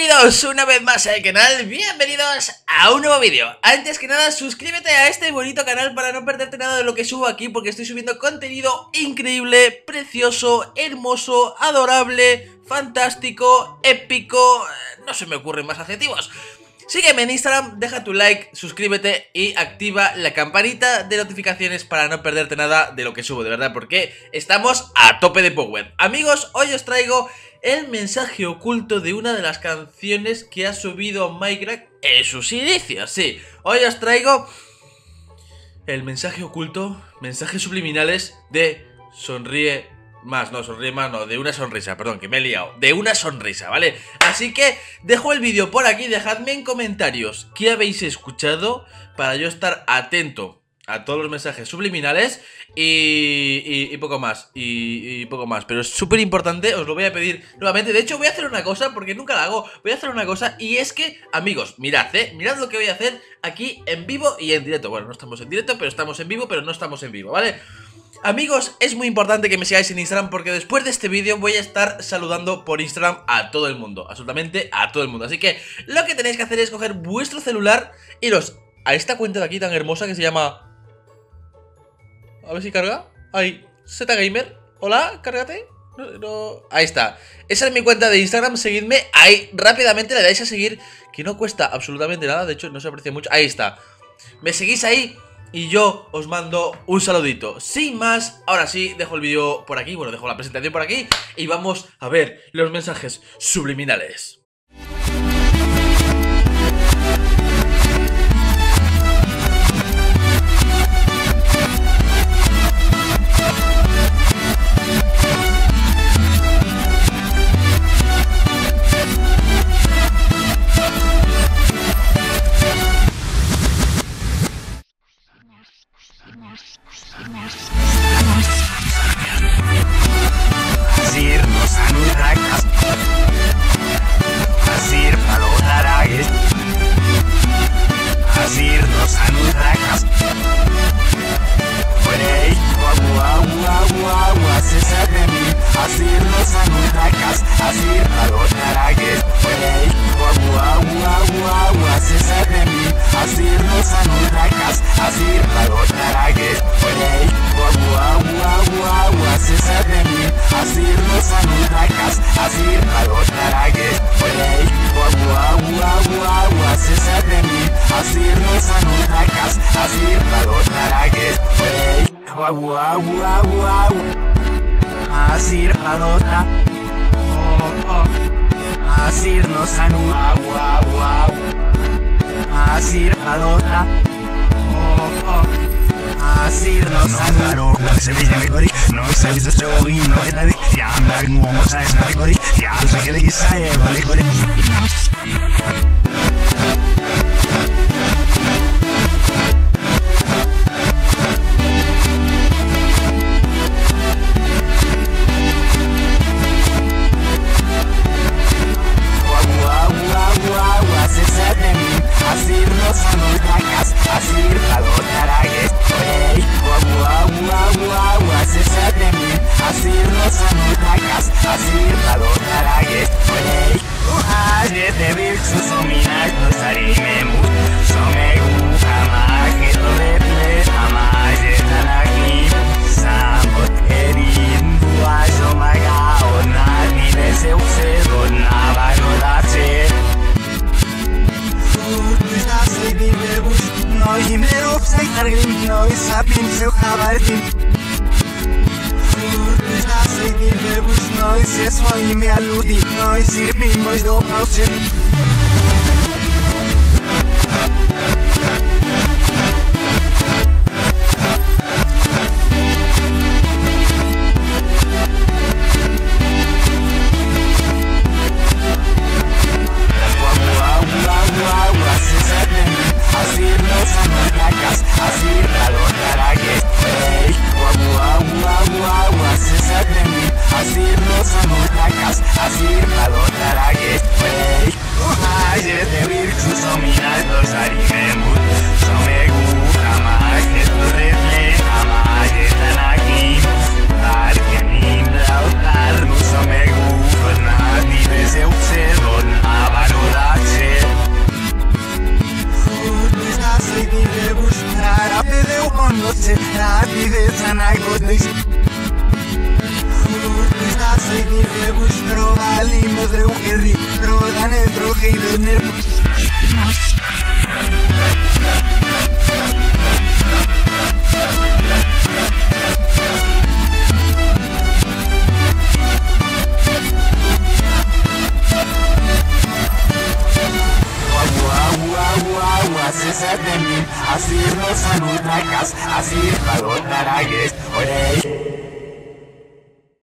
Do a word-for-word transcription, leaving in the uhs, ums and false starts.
Bienvenidos una vez más al canal, bienvenidos a un nuevo vídeo. Antes que nada, suscríbete a este bonito canal para no perderte nada de lo que subo aquí, porque estoy subiendo contenido increíble, precioso, hermoso, adorable, fantástico, épico. No se me ocurren más adjetivos. Sígueme en Instagram, deja tu like, suscríbete y activa la campanita de notificaciones para no perderte nada de lo que subo, de verdad, porque estamos a tope de power. Amigos, hoy os traigo el mensaje oculto de una de las canciones que ha subido Minecraft en sus inicios. Sí, hoy os traigo el mensaje oculto, mensajes subliminales de Sonríe Más, no, sonríe más, no, de una sonrisa, perdón, que me he liado, de una sonrisa, ¿vale? Así que dejo el vídeo por aquí, dejadme en comentarios qué habéis escuchado para yo estar atento a todos los mensajes subliminales y, y, y poco más, y, y poco más, pero es súper importante, os lo voy a pedir nuevamente. De hecho voy a hacer una cosa, porque nunca la hago, voy a hacer una cosa, y es que, amigos, mirad, eh, mirad lo que voy a hacer aquí en vivo y en directo. Bueno, no estamos en directo, pero estamos en vivo, pero no estamos en vivo, ¿vale? Amigos, es muy importante que me sigáis en Instagram, porque después de este vídeo voy a estar saludando por Instagram a todo el mundo, absolutamente a todo el mundo. Así que lo que tenéis que hacer es coger vuestro celular, iros a esta cuenta de aquí tan hermosa que se llama... A ver si carga. Ahí, Zgamer. Hola, cárgate. No, no. Ahí está. Esa es mi cuenta de Instagram, seguidme. Ahí rápidamente le dais a seguir, que no cuesta absolutamente nada. De hecho no se aprecia mucho. Ahí está. Me seguís ahí y yo os mando un saludito. Sin más, ahora sí, dejo el vídeo por aquí. Bueno, dejo la presentación por aquí y vamos a ver los mensajes subliminales. Asir halota, oh oh. Asir no sanu, wow wow. Asir halota, oh oh. Asir no sanu. No se ve mejor, no se ve esto y no es la de ya no vamos a estar mejor, ya sé que le quise mejor. Noi sapem să habartim. Să-i bine buși, noi se svoimi aludi, noi sirbim moși do pauce. Así, Seguir rebus probalimos de un gerri Rodan el troje y los nervios. Así nos anutrakas, así valor naragues, oye.